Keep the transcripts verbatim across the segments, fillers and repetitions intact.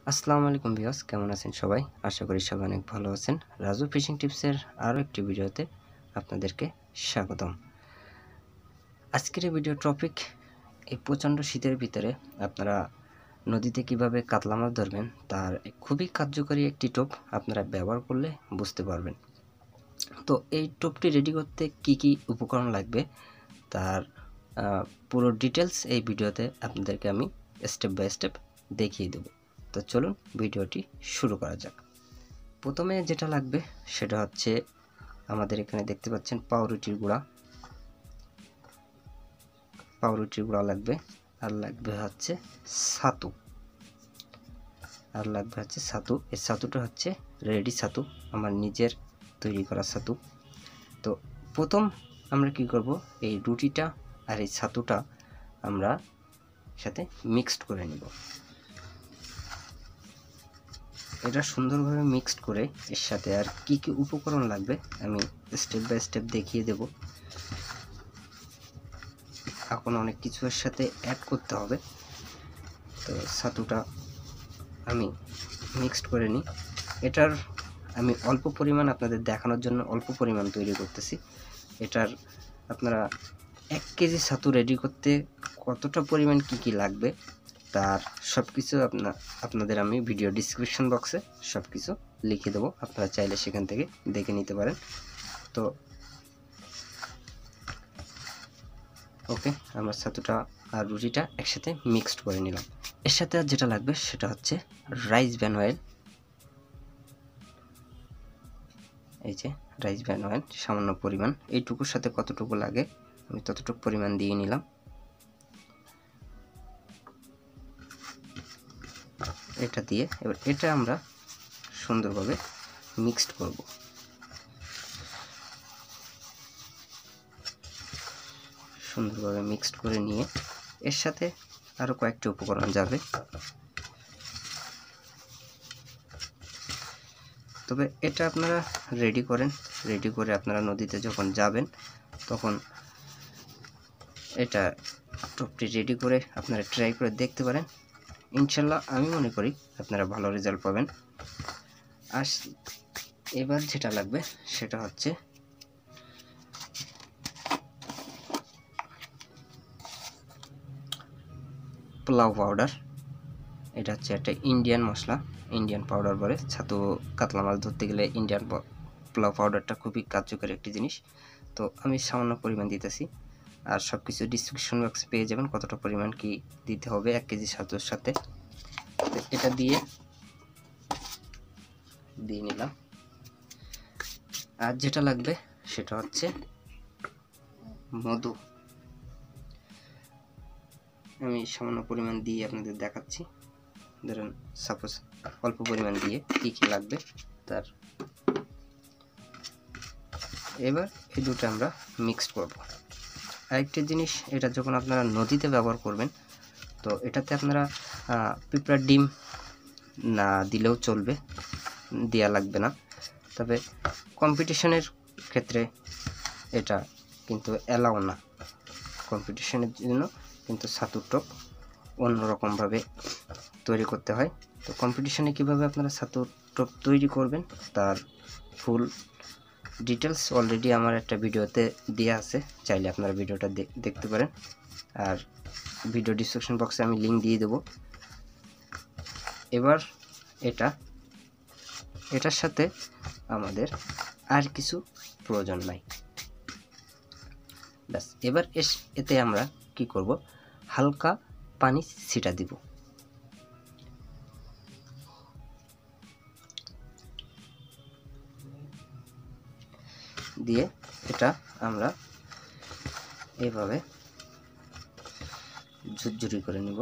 আসসালামু আলাইকুম ভিউয়ার্স, কেমন আছেন সবাই? আশা করি সবাই অনেক ভালো আছেন। রাজু ফিশিং টিপসের আরও একটি ভিডিওতে আপনাদেরকে স্বাগতম। আজকের এই ভিডিও টপিক, এই প্রচণ্ড শীতের ভিতরে আপনারা নদীতে কিভাবে কাতলা মাছ ধরবেন তার খুবই কার্যকরী একটি টোপ আপনারা ব্যবহার করলে বুঝতে পারবেন। তো এই টোপটি রেডি করতে কি কি উপকরণ লাগবে তার পুরো ডিটেলস এই ভিডিওতে আপনাদেরকে আমি স্টেপ বাই স্টেপ দেখিয়ে দেব। তো চলুন ভিডিওটি শুরু করা যাক। প্রথমে যেটা লাগবে সেটা হচ্ছে আমাদের এখানে দেখতে পাচ্ছেন পাউরুটির গুঁড়া, পাউরুটির গুঁড়া লাগবে। আর লাগবে হচ্ছে ছাতু, আর লাগবে হচ্ছে ছাতু। এই ছাতুটা হচ্ছে রেডি ছাতু, আমার নিজের তৈরি করা ছাতু। তো প্রথম আমরা কি করব, এই রুটিটা আর এই ছাতুটা আমরা সাথে মিক্সড করে নিব। এটা সুন্দরভাবে মিক্সড করে এর সাথে আর কি কি উপকরণ লাগবে আমি স্টেপ বাই স্টেপ দেখিয়ে দেব। এখন অনেক কিছু এর সাথে অ্যাড করতে হবে। তো ছাতুটা আমি মিক্সড করে নিই। এটার আমি অল্প পরিমাণ আপনাদের দেখানোর জন্য অল্প পরিমাণ তৈরি করতেছি। এটার আপনারা এক কেজি ছাতু রেডি করতে কতটা পরিমাণ কি কি লাগবে তার সব কিছু আপনা আপনাদের আমি ভিডিও ডিসক্রিপশন বক্সে সব কিছু লিখে দেবো, আপনারা চাইলে সেখান থেকে দেখে নিতে পারেন। তো ওকে, আমরা ছাতুটা আর রুটিটা একসাথে মিক্সড করে নিলাম। এর সাথে আর যেটা লাগবে সেটা হচ্ছে রাইস ব্র্যান অয়েল। এই যে রাইস ব্র্যান অয়েল সামান্য পরিমাণ, এইটুকুর সাথে কতটুকু লাগে আমি ততটুকু পরিমাণ দিয়ে নিলাম। এটা দিয়ে এবার এটা আমরা সুন্দরভাবে মিক্সড করব। সুন্দরভাবে মিক্সড করে নিয়ে এর সাথে আরও কয়েকটি উপকরণ যাবে। তবে এটা আপনারা রেডি করেন, রেডি করে আপনারা নদীতে যখন যাবেন তখন এটা টোপটি রেডি করে আপনারা ট্রাই করে দেখতে পারেন। ইনশাল্লাহ আমি মনে করি আপনারা ভালো রেজাল্ট পাবেন। আর এবার যেটা লাগবে সেটা হচ্ছে পোলাও পাউডার। এটা হচ্ছে একটা ইন্ডিয়ান মশলা, ইন্ডিয়ান পাউডার বলে। ছাতু কাতলা মাছ ধরতে গেলে ইন্ডিয়ান পোলাও পাউডারটা খুবই কার্যকরী একটি জিনিস। তো আমি সামান্য পরিমাণ দিতেছি, আর সব কিছু ডিসক্রিপশন বক্সে পেয়ে যাবেন কতটা পরিমাণ কি দিতে হবে এক কেজি ছাতুর সাথে। এটা দিয়ে দিয়ে নিলাম। আর যেটা লাগবে সেটা হচ্ছে মধু। আমি সামান্য পরিমাণ দিয়ে আপনাদের দেখাচ্ছি। ধরেন সাপোজ অল্প পরিমাণ দিয়ে কী কী লাগবে তার। এবার এই দুটো আমরা মিক্সড করব। আরেকটি জিনিস, এটা যখন আপনারা নদীতে ব্যবহার করবেন তো এটাতে আপনারা পিঁপড়ার ডিম না দিলেও চলবে, দেওয়া লাগবে না। তবে কম্পিটিশনের ক্ষেত্রে এটা কিন্তু অ্যালাউ না। কম্পিটিশনের জন্য কিন্তু ছাতুর টোপ অন্যরকমভাবে তৈরি করতে হয়। তো কম্পিটিশনে কীভাবে আপনারা ছাতুর টোপ তৈরি করবেন তার ফুল ডিটেলস অলরেডি আমার একটা ভিডিওতে দেওয়া আছে, চাইলে আপনারা ভিডিওটা দেখতে পারেন। আর ভিডিও ডিসক্রিপশন বক্সে আমি লিঙ্ক দিয়ে দেব। এবার এটা এটার সাথে আমাদের আর কিছু প্রয়োজন নাই, ব্যাস। এবার এতে আমরা কি করব, হালকা পানি ছিটা দিব। দিয়ে এটা আমরা এইভাবে ঝুরঝুরি করে নিব।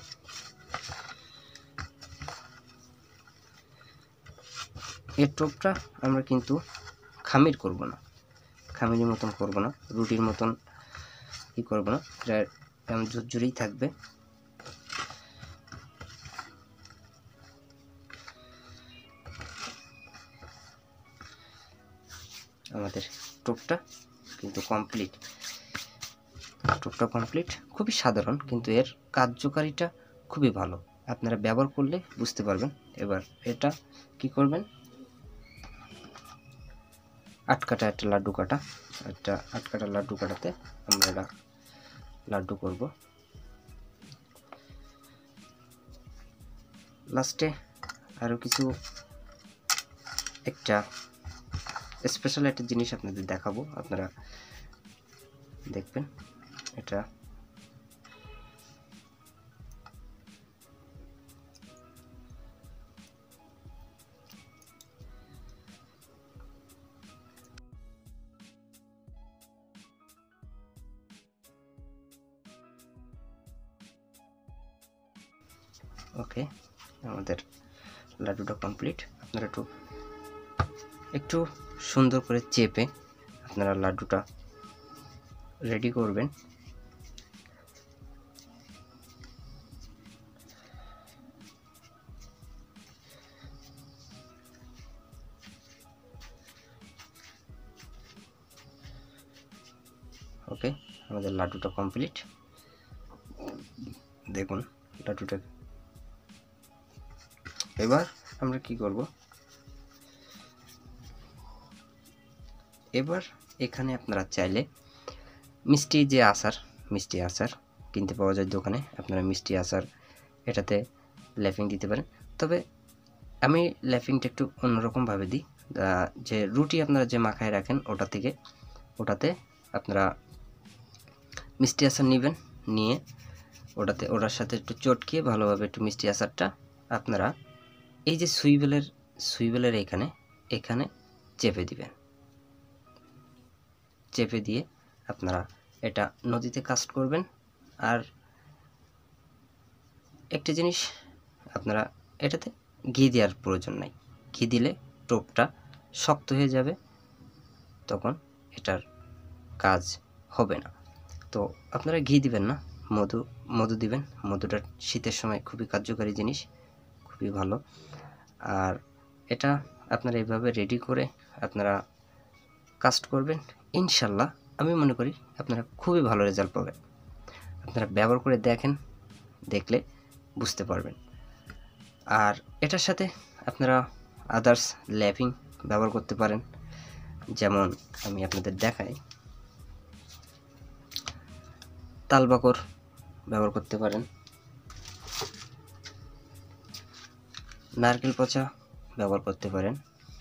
এই টোপটা আমরা কিন্তু খামির করব না, খামিরের মতন করব না, রুটির মতন ই করব না, এটা এমন ঝুরঝুরেই থাকবে। আমাদের টোপটা কিন্তু কমপ্লিট, টোপটা কমপ্লিট। খুবই সাধারণ কিন্তু এর কার্যকারিতা খুবই ভালো। আপনারা ব্যবহার করলে বুঝতে পারবেন। এবার এটা কি করবেন, আটকাটা একটা লাড্ডু কাটা, একটা আটকাটা লাড্ডু কাটাতে আমরা এটা লাড্ডু করব। লাস্টে আরও কিছু একটা স্পেশাল একটা জিনিস আপনাদের দেখাবো, আপনারা দেখবেন। এটা ওকে, আমাদের লাড্ডুটা কমপ্লিট। আপনারা একটু একটু সুন্দর করে চেপে আপনারা লাড্ডুটা রেডি করবেন। ওকে, আমাদের লাড্ডুটা কমপ্লিট। দেখুন লাড্ডুটা। এবার আমরা কি করব, এবার এখানে আপনারা চাইলে মিষ্টি যে আচার, মিষ্টি আচার কিনতে পাওয়া যায় দোকানে, আপনারা মিষ্টি আচার এটাতে ল্যাপিং দিতে পারেন। তবে আমি ল্যাপিংটা একটু অন্যরকমভাবে দিই, যে রুটি আপনারা যে মাখায় রাখেন ওটা থেকে, ওটাতে আপনারা মিষ্টি আচার নেবেন, নিয়ে ওটাতে ওটার সাথে একটু চটকিয়ে ভালোভাবে একটু মিষ্টি আচারটা আপনারা এই যে সুইবেলের সুইবেলের এখানে এখানে চেপে দিবেন। চেপে দিয়ে আপনারা এটা নদীতে কাস্ট করবেন। আর একটা জিনিস, আপনারা এটাতে ঘি দেওয়ার প্রয়োজন নাই। ঘি দিলে টোপটা শক্ত হয়ে যাবে, তখন এটার কাজ হবে না। তো আপনারা ঘি দিবেন না, মধু মধু দিবেন। মধুটা শীতের সময় খুবই কার্যকারী জিনিস, খুবই ভালো। আর এটা আপনারা এইভাবে রেডি করে আপনারা কাস্ট করবেন, ইনশাল্লাহ আমি মনে করি আপনারা খুবই ভালো রেজাল্ট পাবেন। আপনারা ব্যবহার করে দেখেন, দেখলে বুঝতে পারবেন। আর এটার সাথে আপনারা আদার্স ল্যাপিং ব্যবহার করতে পারেন, যেমন আমি আপনাদের দেখাই, তালবাকর ব্যবহার করতে পারেন, নারকেল পচা ব্যবহার করতে পারেন,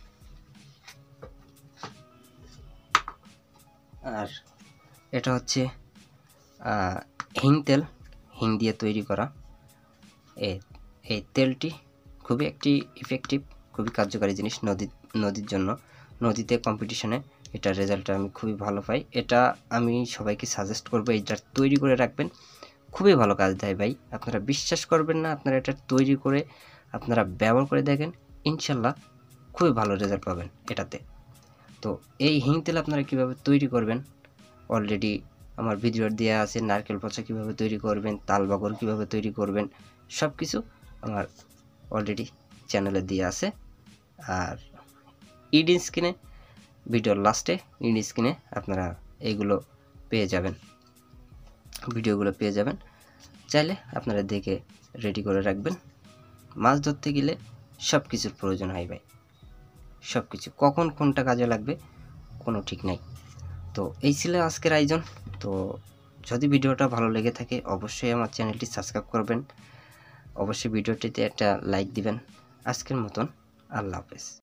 আর এটা হচ্ছে হিং তেল, হিং দিয়ে তৈরি করা এই এই তেলটি খুবই একটি ইফেক্টিভ, খুবই কার্যকারী জিনিস নদী নদীর জন্য। নদীতে কম্পিটিশনে এটার রেজাল্টটা আমি খুবই ভালো পাই। এটা আমি সবাইকে সাজেস্ট করবো, এটা তৈরি করে রাখবেন, খুবই ভালো কাজ দেয় ভাই। আপনারা বিশ্বাস করবেন না, আপনারা এটা তৈরি করে আপনারা ব্যবহার করে দেখেন, ইনশাল্লাহ খুবই ভালো রেজাল্ট পাবেন এটাতে। তো এই হিং তেল আপনারা কীভাবে তৈরি করবেন অলরেডি আমার ভিডিও দেওয়া আছে। নারকেল পচা কীভাবে তৈরি করবেন, তালবাকর কীভাবে তৈরি করবেন, সব কিছু আমার অলরেডি চ্যানেলে দেওয়া আছে। আর ইড স্ক্রিনে, ভিডিওর লাস্টে ইড স্ক্রিনে আপনারা এইগুলো পেয়ে যাবেন, ভিডিওগুলো পেয়ে যাবেন। চাইলে আপনারা দেখে রেডি করে রাখবেন। মাছ ধরতে গেলে সব কিছুর প্রয়োজন হয় ভাই, সব কিছু কখন কোনটা কাজে লাগবে কোনো ঠিক নাই। তো এই ছিল আজকের আয়োজন। তো যদি ভিডিওটা ভালো লেগে থাকে অবশ্যই আমার চ্যানেলটি সাবস্ক্রাইব করবেন, অবশ্যই ভিডিওটিতে একটা লাইক দিবেন। আজকের মতন আল্লাহ হাফেজ।